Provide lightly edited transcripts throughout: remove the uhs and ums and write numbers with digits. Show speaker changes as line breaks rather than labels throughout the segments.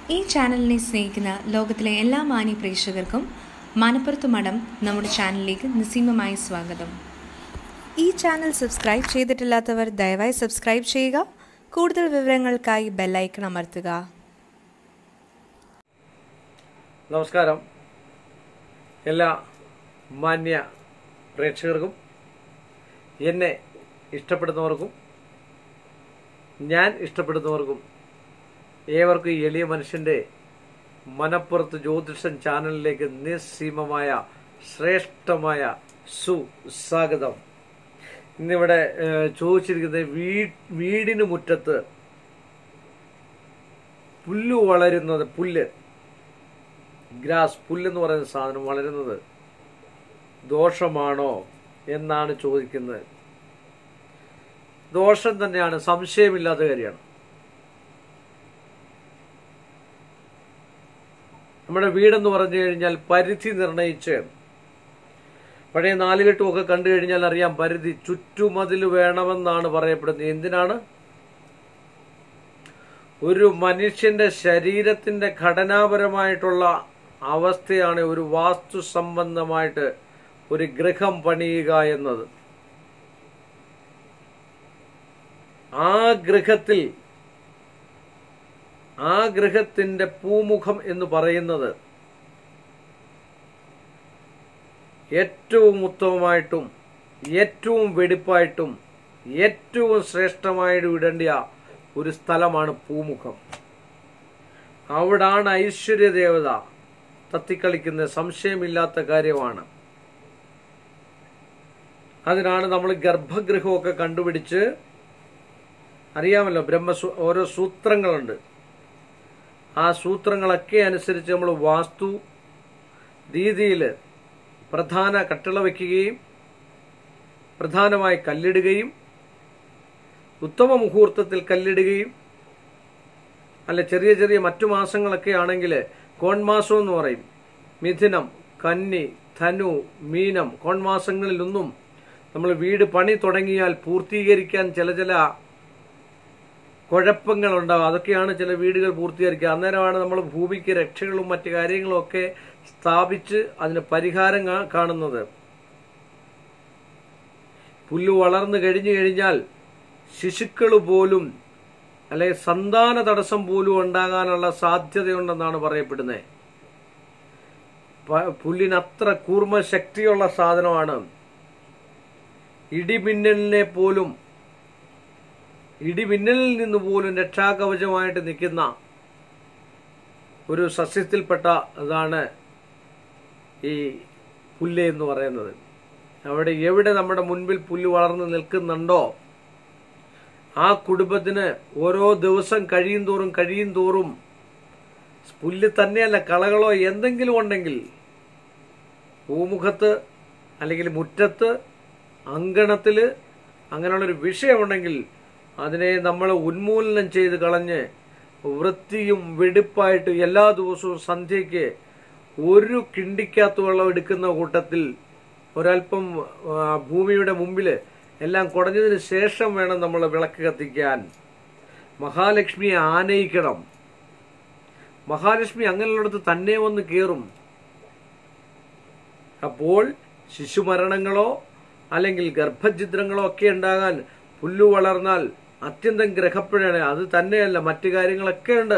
ഈ ചാനലിനെ സ്നേഹിക്കുന്ന ലോകത്തിലെ എല്ലാ മാന്യ പ്രേക്ഷകർക്കും മനപ്പുറത്ത് മഠം നമ്മുടെ ചാനലിലേക്ക് നിസ്സീമമായി സ്വാഗതം. ഈ ചാനൽ സബ്സ്ക്രൈബ് ചെയ്തിട്ടില്ലാത്തവർ ദയവായി സബ്സ്ക്രൈബ് ചെയ്യുക. കൂടുതൽ വിവരങ്ങൾക്കായി ബെല്ലൈക്കൺ അമർത്തുക.
നമസ്കാരം. എല്ലാ മാന്യ പ്രേക്ഷകർക്കും എന്നെ ഇഷ്ടപ്പെടുന്നവർക്കും ഞാൻ ഇഷ്ടപ്പെടുന്നവർക്കും ഏവർക്കും ഈ എളിയ മനുഷ്യന്റെ മനപ്പുറത്ത് ജ്യോതിഷൻ ചാനലിലേക്ക് നിസ്സീമമായ ശ്രേഷ്ഠമായ സുസ്വാഗതം. ഇന്നിവിടെ ചോദിച്ചിരിക്കുന്നത് വീടിന് മുറ്റത്ത് പുല്ല് വളരുന്നത്, ഗ്രാസ്, പുല്ലെന്ന് പറയുന്ന സാധനം വളരുന്നത് ദോഷമാണോ എന്നാണ് ചോദിക്കുന്നത്. ദോഷം തന്നെയാണ്, സംശയമില്ലാത്ത കാര്യമാണ്. നമ്മുടെ വീടെന്ന് പറഞ്ഞു കഴിഞ്ഞാൽ പരിധി നിർണയിച്ച്, പഴയ നാലുകെട്ടുമൊക്കെ കണ്ടു കഴിഞ്ഞാൽ അറിയാം, പരിധി ചുറ്റുമതിൽ വേണമെന്നാണ് പറയപ്പെടുന്നത്. എന്തിനാണ്? ഒരു മനുഷ്യന്റെ ശരീരത്തിന്റെ ഘടനാപരമായിട്ടുള്ള അവസ്ഥയാണ് ഒരു വാസ്തു സംബന്ധമായിട്ട് ഒരു ഗൃഹം പണിയുക എന്നത്. ആ ഗൃഹത്തിന്റെ പൂമുഖം എന്ന് പറയുന്നത് ഏറ്റവും ഉത്തമമായിട്ടും ഏറ്റവും വെടിപ്പായിട്ടും ഏറ്റവും ശ്രേഷ്ഠമായിട്ടും ഇടേണ്ട ഒരു സ്ഥലമാണ് പൂമുഖം. അവിടാണ് ഐശ്വര്യദേവത തത്തിക്കളിക്കുന്ന, സംശയമില്ലാത്ത കാര്യമാണ്. അതിനാണ് നമ്മൾ ഗർഭഗൃഹമൊക്കെ കണ്ടുപിടിച്ച്, അറിയാമല്ലോ, ഓരോ സൂത്രങ്ങളുണ്ട്. ആ സൂത്രങ്ങളൊക്കെ അനുസരിച്ച് നമ്മൾ വാസ്തു രീതിയിൽ പ്രധാന കട്ടിള വയ്ക്കുകയും പ്രധാനമായി കല്ലിടുകയും ഉത്തമ മുഹൂർത്തത്തിൽ കല്ലിടുകയും, അല്ല ചെറിയ ചെറിയ മറ്റു മാസങ്ങളൊക്കെ ആണെങ്കിൽ കോൺമാസം എന്ന് പറയും. മിഥുനം, കന്നി, ധനു, മീനം, കോൺമാസങ്ങളിലൊന്നും നമ്മൾ വീട് പണി തുടങ്ങിയാൽ പൂർത്തീകരിക്കാൻ ചില കുഴപ്പങ്ങളുണ്ടാവും. അതൊക്കെയാണ് ചില വീടുകൾ പൂർത്തീകരിക്കുക. അന്നേരമാണ് നമ്മൾ ഭൂമിക്ക് രക്ഷകളും മറ്റു കാര്യങ്ങളും ഒക്കെ സ്ഥാപിച്ച് അതിന് പരിഹാരം കാണുന്നത്. പുല്ല് വളർന്നു കഴിഞ്ഞാൽ ശിശുക്കൾ പോലും, അല്ലെങ്കിൽ സന്താന തടസ്സം പോലും ഉണ്ടാകാനുള്ള സാധ്യതയുണ്ടെന്നാണ് പറയപ്പെടുന്നത്. പുല്ലിന് അത്ര കൂർമ്മ ശക്തിയുള്ള സാധനമാണ്. ഇടിമിന്നലിൽ നിന്ന് പോലും രക്ഷാകവചമായിട്ട് നിൽക്കുന്ന ഒരു സസ്യത്തിൽപ്പെട്ട ഇതാണ് ഈ പുല്ല് എന്ന് പറയുന്നത്. എവിടെ നമ്മുടെ മുൻപിൽ പുല്ല് വളർന്ന് നിൽക്കുന്നുണ്ടോ ആ കുടുംബത്തിന് ഓരോ ദിവസം കഴിയും തോറും പുല്ല് തന്നെയല്ല, കളകളോ എന്തെങ്കിലും ഉണ്ടെങ്കിൽ പൂമുഖത്ത് അല്ലെങ്കിൽ മുറ്റത്ത്, അങ്കണത്തില് അങ്ങനെയുള്ളൊരു വിഷയമുണ്ടെങ്കിൽ അതിനെ നമ്മൾ ഉന്മൂലനം ചെയ്ത് കളഞ്ഞ് വൃത്തിയും വെടിപ്പായിട്ട് എല്ലാ ദിവസവും സന്ധ്യയ്ക്ക് ഒരു കിണ്ടിക്കകത്ത് വെള്ളം എടുക്കുന്ന കൂട്ടത്തിൽ ഒരൽപ്പം ഭൂമിയുടെ മുമ്പിൽ എല്ലാം കുടഞ്ഞതിന് ശേഷം വേണം നമ്മൾ വിളക്ക് കത്തിക്കാൻ. മഹാലക്ഷ്മിയെ ആനയിക്കണം. മഹാലക്ഷ്മി അങ്ങനെയുള്ളിടത്ത് തന്നെ വന്ന് കയറും. അപ്പോൾ ശിശുമരണങ്ങളോ അല്ലെങ്കിൽ ഗർഭഛിദ്രങ്ങളോ ഒക്കെ ഉണ്ടാകാൻ പുല്ലു വളർന്നാൽ അത്യന്തം ഗ്രഹപ്പിഴയാണ്. അത് തന്നെയല്ല, മറ്റു കാര്യങ്ങളൊക്കെ ഉണ്ട്.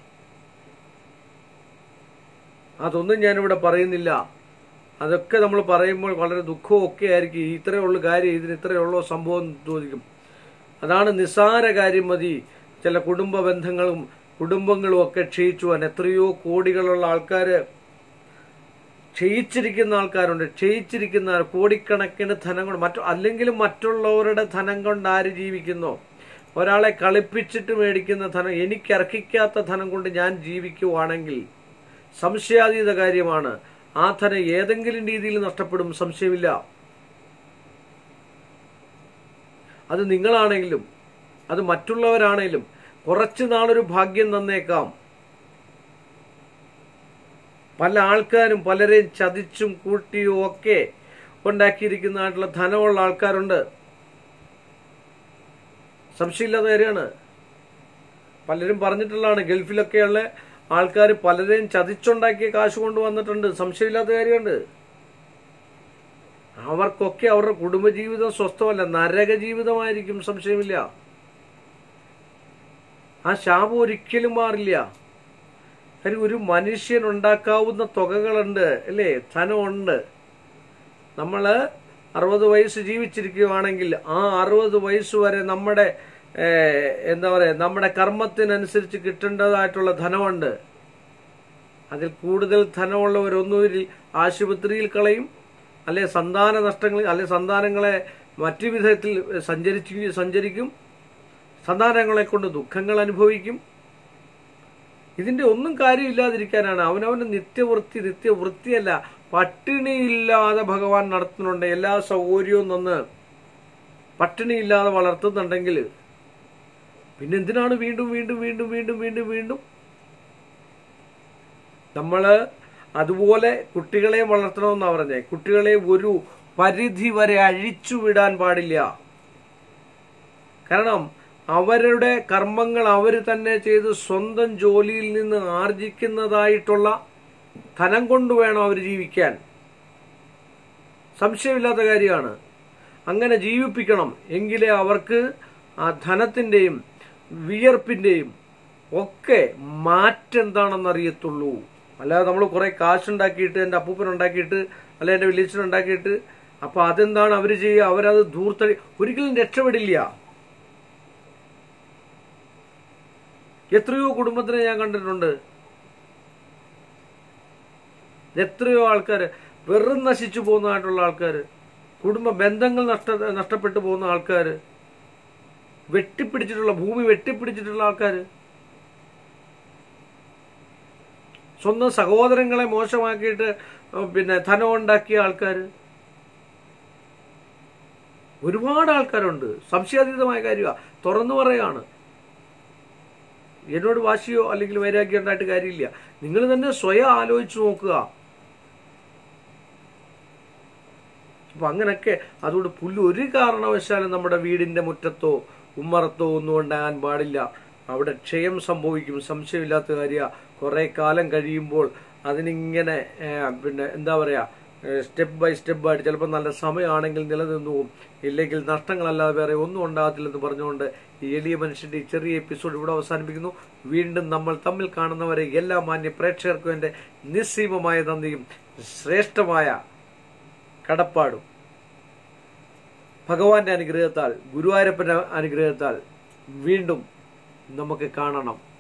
അതൊന്നും ഞാനിവിടെ പറയുന്നില്ല. അതൊക്കെ നമ്മൾ പറയുമ്പോൾ വളരെ ദുഃഖവും ഒക്കെ ആയിരിക്കും. ഇത്രയേ ഉള്ളൂ കാര്യം, ഇതിന് ഇത്രയുള്ളൂ സംഭവം ചോദിക്കും. അതാണ് നിസ്സാര കാര്യം മതി. ചില കുടുംബങ്ങളും ഒക്കെ ക്ഷയിച്ചു. എത്രയോ കോടികളുള്ള ആൾക്കാര് ക്ഷയിച്ചിരിക്കുന്ന ആൾക്കാരുണ്ട്. ക്ഷയിച്ചിരിക്കുന്ന കോടിക്കണക്കിന് ധനം കൊണ്ട് അല്ലെങ്കിലും മറ്റുള്ളവരുടെ ധനം കൊണ്ട് ആര് ജീവിക്കുന്നോ? ഒരാളെ കളിപ്പിച്ചിട്ട് മേടിക്കുന്ന ധനം, എനിക്കർഹിക്കാത്ത ധനം കൊണ്ട് ഞാൻ ജീവിക്കുവാണെങ്കിൽ സംശയാതീത കാര്യമാണ്. ആ ധനം ഏതെങ്കിലും രീതിയിൽ നഷ്ടപ്പെടും, സംശയമില്ല. അത് നിങ്ങളാണെങ്കിലും അത് മറ്റുള്ളവരാണെങ്കിലും കുറച്ചു നാളൊരു ഭാഗ്യം തന്നേക്കാം. പല ആൾക്കാരും പലരെയും ചതിച്ചും കൂട്ടിയും ഒക്കെ ഉണ്ടാക്കിയിരിക്കുന്നതായിട്ടുള്ള ധനമുള്ള ആൾക്കാരുണ്ട്. സംശയമില്ലാത്ത കാര്യമാണ്. പലരും പറഞ്ഞിട്ടുള്ളതാണ്. ഗൾഫിലൊക്കെയുള്ള ആൾക്കാർ പലരെയും ചതിച്ചുണ്ടാക്കിയ കാശ് കൊണ്ടുവന്നിട്ടുണ്ട്, സംശയമില്ലാത്ത കാര്യമുണ്ട്. അവർക്കൊക്കെ അവരുടെ കുടുംബജീവിതം സ്വസ്ഥമല്ല, നരക ജീവിതമായിരിക്കും, സംശയമില്ല. ആ ശാപം ഒരിക്കലും മാറില്ല. കാര്യം ഒരു മനുഷ്യൻ ഉണ്ടാക്കാവുന്ന തുകകളുണ്ട്, അല്ലേ? ധനമുണ്ട്. നമ്മൾ 60 വയസ്സ് ജീവിച്ചിരിക്കുകയാണെങ്കിൽ ആ 60 വയസ്സ് വരെ നമ്മുടെ നമ്മുടെ കർമ്മത്തിനനുസരിച്ച് കിട്ടേണ്ടതായിട്ടുള്ള ധനമുണ്ട്. അതിൽ കൂടുതൽ ധനമുള്ളവരൊന്നുകിൽ ആശുപത്രിയിൽ കളയും, അല്ലെ സന്താന നഷ്ടങ്ങൾ, അല്ലെ സന്താനങ്ങളെ മറ്റു വിധത്തിൽ സഞ്ചരിക്കും, സന്താനങ്ങളെ കൊണ്ട് ദുഃഖങ്ങൾ അനുഭവിക്കും. ഇതിന്റെ ഒന്നും കാര്യമില്ലാതിരിക്കാനാണ്. അവനവന്റെ നിത്യവൃത്തിയല്ല, പട്ടിണിയില്ലാതെ ഭഗവാൻ നടത്തുന്നുണ്ട്. എല്ലാ സൗകര്യവും തന്ന് പട്ടിണിയില്ലാതെ വളർത്തുന്നുണ്ടെങ്കിൽ പിന്നെന്തിനാണ് വീണ്ടും വീണ്ടും വീണ്ടും വീണ്ടും വീണ്ടും വീണ്ടും നമ്മള് അതുപോലെ കുട്ടികളെ വളർത്തണമെന്നാ പറഞ്ഞേ. കുട്ടികളെ ഒരു പരിധി വരെ അഴിച്ചുവിടാൻ പാടില്ല. കാരണം അവരുടെ കർമ്മങ്ങൾ അവർ തന്നെ ചെയ്ത് സ്വന്തം ജോലിയിൽ നിന്ന് ആർജിക്കുന്നതായിട്ടുള്ള ധനം കൊണ്ട് വേണം അവർ ജീവിക്കാൻ. സംശയമില്ലാത്ത കാര്യമാണ്. അങ്ങനെ ജീവിപ്പിക്കണം. എങ്കിലേ അവർക്ക് ആ ധനത്തിന്റെയും വിയർപ്പിന്റെയും ഒക്കെ മാറ്റം എന്താണെന്ന് അറിയത്തുള്ളൂ. അല്ലാതെ നമ്മൾ കുറെ കാശുണ്ടാക്കിയിട്ട്, എൻ്റെ അപ്പൂപ്പൻ ഉണ്ടാക്കിയിട്ട്, അല്ലെ എൻ്റെ വില്ലേജൻ ഉണ്ടാക്കിയിട്ട്, അപ്പൊ അതെന്താണ് അവർ ചെയ്യുക? അവരത് ധൂർത്തടി ഒരിക്കലും രക്ഷപ്പെടില്ല. എത്രയോ കുടുംബത്തിനെ ഞാൻ കണ്ടിട്ടുണ്ട്. എത്രയോ ആൾക്കാർ വെറും നശിച്ചു പോകുന്നതായിട്ടുള്ള ആൾക്കാർ, കുടുംബ ബന്ധങ്ങൾ നഷ്ടപ്പെട്ടു പോകുന്ന ആൾക്കാർ, ഭൂമി വെട്ടിപ്പിടിച്ചിട്ടുള്ള ആൾക്കാർ, സ്വന്തം സഹോദരങ്ങളെ മോശമാക്കിയിട്ട് ധനം ഉണ്ടാക്കിയ ആൾക്കാർ, ഒരുപാട് ആൾക്കാരുണ്ട്. സംശയാതീതമായ കാര്യമാണ്, തുറന്നു പറയുകയാണ്. എന്നോട് വാശിയോ അല്ലെങ്കിൽ വൈരാഗ്യം ഉണ്ടായിട്ട് കാര്യമില്ല. നിങ്ങൾ തന്നെ സ്വയം ആലോചിച്ച് നോക്കുക. അപ്പൊ അങ്ങനൊക്കെ അതുകൊണ്ട് പുല്ല് ഒരു കാരണവശാലും നമ്മുടെ വീടിന്റെ മുറ്റത്തോ ഉമ്മറത്തോ ഒന്നും ഉണ്ടാകാൻ പാടില്ല. അവിടെ ക്ഷയം സംഭവിക്കും, സംശയമില്ലാത്ത കാര്യമാണ്. കുറെ കാലം കഴിയുമ്പോൾ അതിനിങ്ങനെ എന്താ പറയാ, സ്റ്റെപ്പ് ബൈ സ്റ്റെപ്പായിട്ട് ചിലപ്പോൾ നല്ല സമയമാണെങ്കിൽ നിലനിന്നു പോകും, ഇല്ലെങ്കിൽ നഷ്ടങ്ങളല്ലാതെ വേറെ ഒന്നും ഉണ്ടാകത്തില്ലെന്ന് പറഞ്ഞുകൊണ്ട് ഈ എളിയ മനുഷ്യന്റെ ഈ ചെറിയ എപ്പിസോഡ് ഇവിടെ അവസാനിപ്പിക്കുന്നു. വീണ്ടും നമ്മൾ തമ്മിൽ കാണുന്നവരെ എല്ലാ മാന്യ പ്രേക്ഷകർക്കും എൻ്റെ നിസ്സീമമായ നന്ദിയും ശ്രേഷ്ഠമായ കടപ്പാടും. ഭഗവാന്റെ അനുഗ്രഹത്താൽ, ഗുരുവായൂരപ്പന്റെ അനുഗ്രഹത്താൽ വീണ്ടും നമുക്ക് കാണണം.